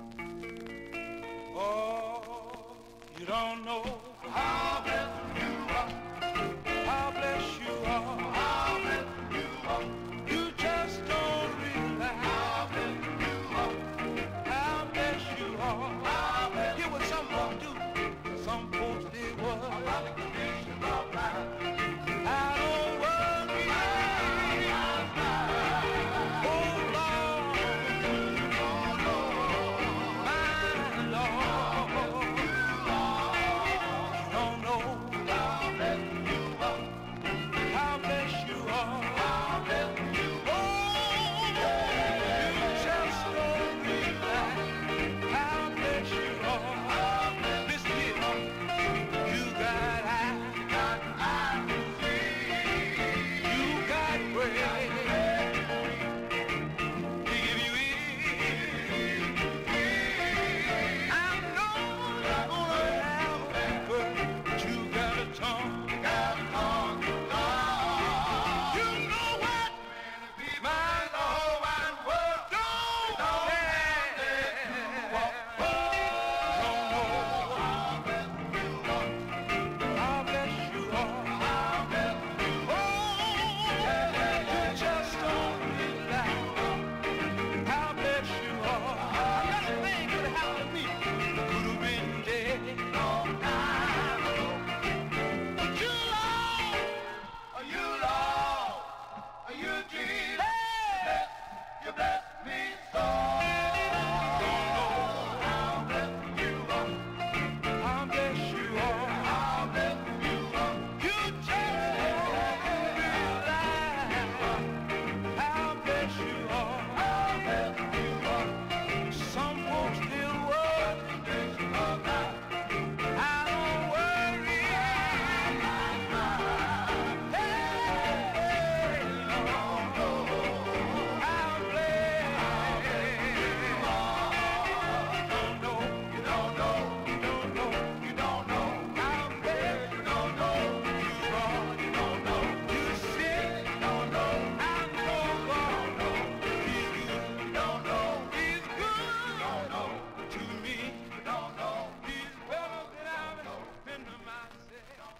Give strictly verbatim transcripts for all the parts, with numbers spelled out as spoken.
Oh, you don't know how blessed you are, how blessed you are, how blessed you are. You just don't realize how blessed you are, how blessed you are, how blessed. Hear what some folks do, some folks did what about the conditions of life. I don't worry, oh Lord, oh Lord, my Lord. Don't know how blessed you are, how blessed you are, how blessed you are. Oh, you just don't realize how blessed you are. Listen here, you got eyes, got eyes to see. You got bread, to give you ease. I know you're gonna have a good, but you got a tongue, you got a tongue to talk. You know what? My whole wide world don't care. Don't know how blessed you are, how blessed you are, how blessed you are. Oh, you just don't realize how blessed you are. Another thing could have happened to me, could have been dead long time ago. But you, Lord, oh, you, Lord, oh, you, Jesus, you bless me so. Don't know how blessed you are, how blessed you are, how blessed you are. You just don't realize how blessed you are, how blessed you are. Some folks still work conditions of life. I don't worry. Hey, Lord, how blessed you are. Don't know, you don't know, you don't know, you don't know how blessed you don't know. You are, you don't know, you sick, you don't know. I know God knows. He's good, you don't know. He's good, you don't know. To me, you don't know. He's better than I've ever been to myself.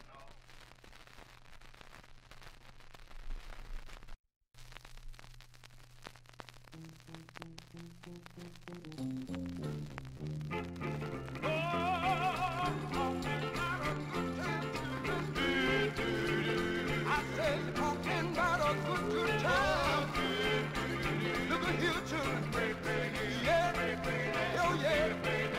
I said you're talking about a good, good time. Look at you, children. Yeah, oh yeah.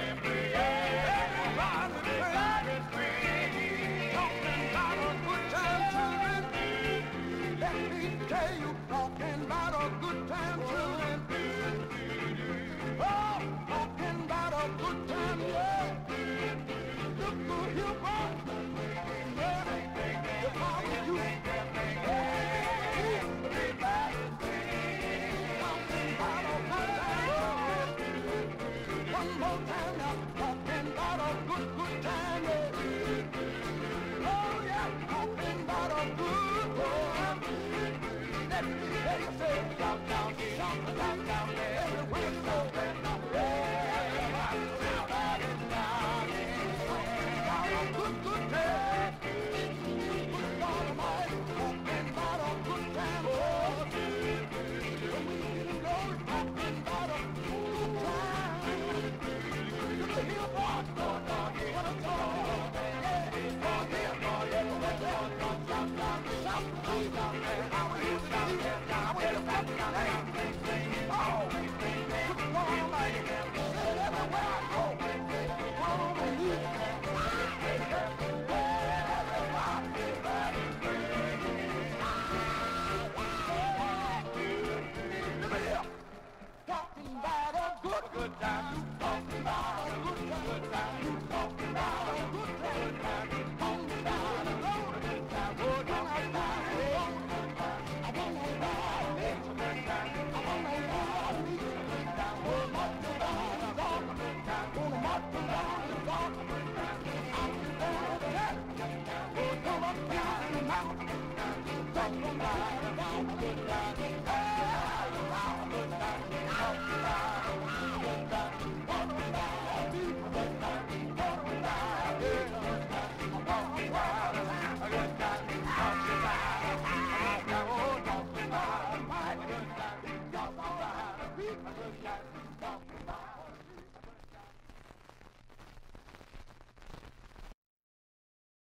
Everybody free. Talking about a good time, children. Let me tell you, talking about a good time, children. Oh, talking about a good time, yeah. Look who you are. Yeah, the power you. Hey, everybody talking about a good time. One more time now, talking about a good, good time, yeah. Oh yeah, talking about a good one. Let me hear you say, shout down, shout down, down there, everywhere you go. Good, good day. Good God Almighty, talking about a good time. Oh, when we get to know it, talking about a good time. You can hear what God, God, what I'm talking about. Yeah, God, yeah, God, yeah, God, yeah, God, shout down, shout down, down there. I will hear down there, down there, down there, down there. Oh, good God Almighty, say it everywhere I go. Come on, baby. Talking about a good, good time. You talking about a good, good time. You talking about a good, good time. You talking about a good time. Oh, don't I die? I don't know why. It's a good time. I don't know why. It's a good time. Oh, much too long. It's all a good time. Oh, much too long. It's all a good time. I'm over there. Oh, come up down the mountain. Talking about a good time.